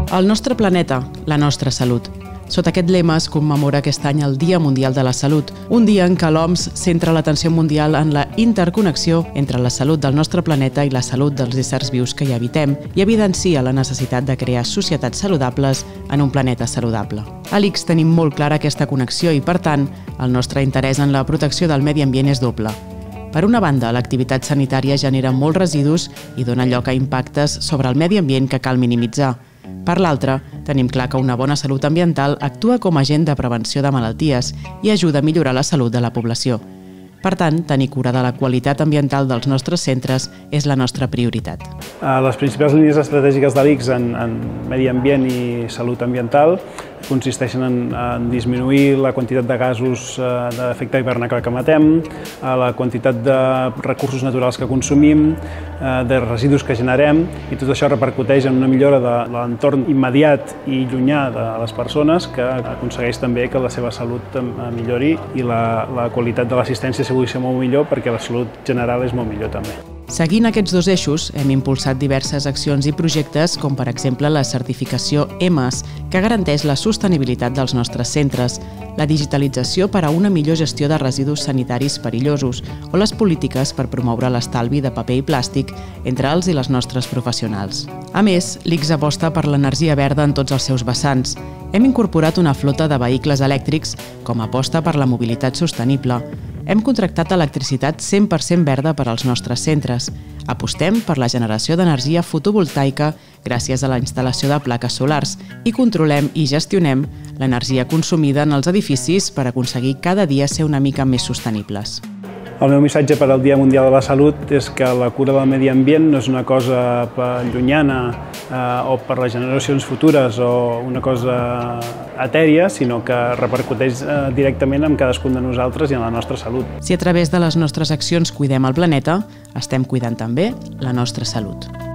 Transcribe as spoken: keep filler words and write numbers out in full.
El nostre planeta, la nostra salut. Sota aquest lema es commemora aquest any el Dia Mundial de la Salut, un dia en què l'O M S centra l'atenció mundial en la interconnexió entre la salut del nostre planeta i la salut dels éssers vius que hi habitem i evidencia la necessitat de crear societats saludables en un planeta saludable. A l'I C S tenim molt clara aquesta connexió i, per tant, el nostre interès en la protecció del medi ambient és doble. Per una banda, l'activitat sanitària genera molts residus i dona lloc a impactes sobre el medi ambient que cal minimitzar. Per l'altra, tenim clar que una bona salut ambiental actua com a agent de prevenció de malalties i ajuda a millorar la salut de la població. Per tant, tenir cura de la qualitat ambiental dels nostres centres és la nostra prioritat. Les principals línies estratègiques de l'I C S en, en medi ambient i salut ambiental consisteixen en, en disminuir la quantitat de gasos d'efecte hivernacle que emetem, la quantitat de recursos naturals que consumim, de residus que generem, i tot això repercuteix en una millora de l'entorn immediat i llunyà de les persones, que aconsegueix també que la seva salut millori i la, la qualitat de l'assistència pugui ser molt millor, perquè la salut general és molt millor també. Seguint aquests dos eixos, hem impulsat diverses accions i projectes, com per exemple la certificació E M A S, que garanteix la sostenibilitat dels nostres centres, la digitalització per a una millor gestió de residus sanitaris perillosos o les polítiques per promoure l'estalvi de paper i plàstic entre els i les nostres professionals. A més, l'I C S aposta per l'energia verda en tots els seus vessants. Hem incorporat una flota de vehicles elèctrics com a aposta per la mobilitat sostenible. Hem contractat electricitat cent per cent verda per als nostres centres. Apostem per la generació d'energia fotovoltaica gràcies a la instal·lació de plaques solars i controlem i gestionem l'energia consumida en els edificis per aconseguir cada dia ser una mica més sostenibles. El meu missatge per al Dia Mundial de la Salut és que la cura del medi ambient no és una cosa llunyana eh, o per les generacions futures o una cosa etèria, sinó que repercuteix eh, directament en cadascun de nosaltres i en la nostra salut. Si a través de les nostres accions cuidem el planeta, estem cuidant també la nostra salut.